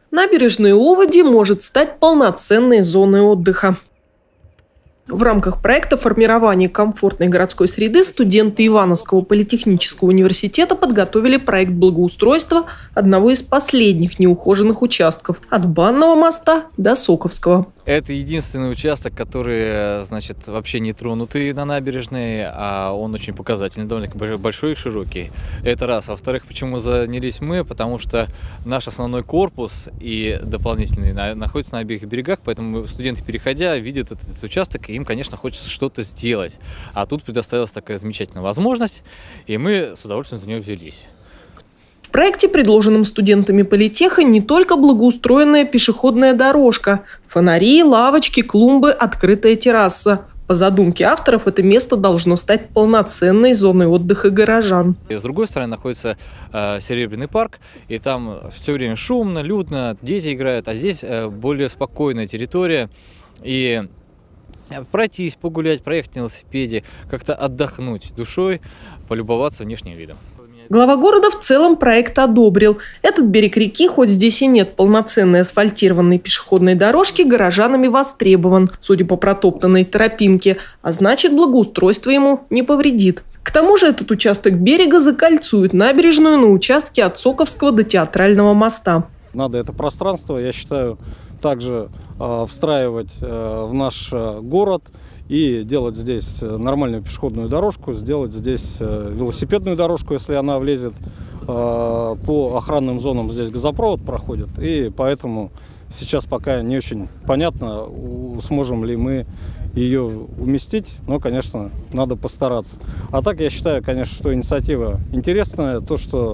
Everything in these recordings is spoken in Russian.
Набережная Уводи может стать полноценной зоной отдыха. В рамках проекта формирования комфортной городской среды студенты Ивановского политехнического университета подготовили проект благоустройства одного из последних неухоженных участков – от Банного моста до Соковского. Это единственный участок, который, вообще не тронутый на набережной, а он очень показательный, довольно большой и широкий. Это раз. Во-вторых, почему занялись мы? Потому что наш основной корпус и дополнительный находится на обеих берегах, поэтому студенты, переходя, видят этот участок, и им, конечно, хочется что-то сделать. А тут предоставилась такая замечательная возможность, и мы с удовольствием за нее взялись. В проекте, предложенном студентами политеха, не только благоустроенная пешеходная дорожка, фонари, лавочки, клумбы, открытая терраса. По задумке авторов, это место должно стать полноценной зоной отдыха горожан. И с другой стороны находится Серебряный парк, и там все время шумно, людно, дети играют, а здесь более спокойная территория. И пройтись, погулять, проехать на велосипеде, как-то отдохнуть душой, полюбоваться внешним видом. Глава города в целом проект одобрил. Этот берег реки, хоть здесь и нет полноценной асфальтированной пешеходной дорожки, горожанами востребован, судя по протоптанной тропинке, а значит, благоустройство ему не повредит. К тому же этот участок берега закольцует набережную на участке от Соковского до Театрального моста. Надо это пространство, я считаю, также встраивать в наш город и делать здесь нормальную пешеходную дорожку, сделать здесь велосипедную дорожку, если она влезет. По охранным зонам здесь газопровод проходит, и поэтому сейчас пока не очень понятно, сможем ли мы ее уместить, но, конечно, надо постараться. А так, я считаю, конечно, что инициатива интересная, то, что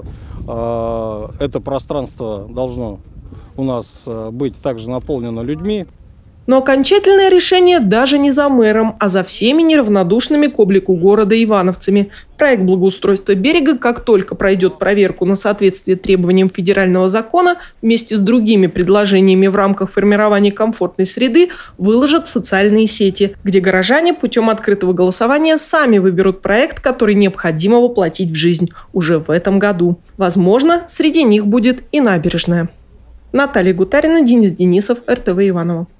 это пространство должно у нас быть также наполнено людьми. Но окончательное решение даже не за мэром, а за всеми неравнодушными к облику города ивановцами. Проект благоустройства берега, как только пройдет проверку на соответствие требованиям федерального закона, вместе с другими предложениями в рамках формирования комфортной среды, выложат в социальные сети, где горожане путем открытого голосования сами выберут проект, который необходимо воплотить в жизнь уже в этом году. Возможно, среди них будет и набережная. Наталья Гутарина, Денис Денисов, РТВ Иваново.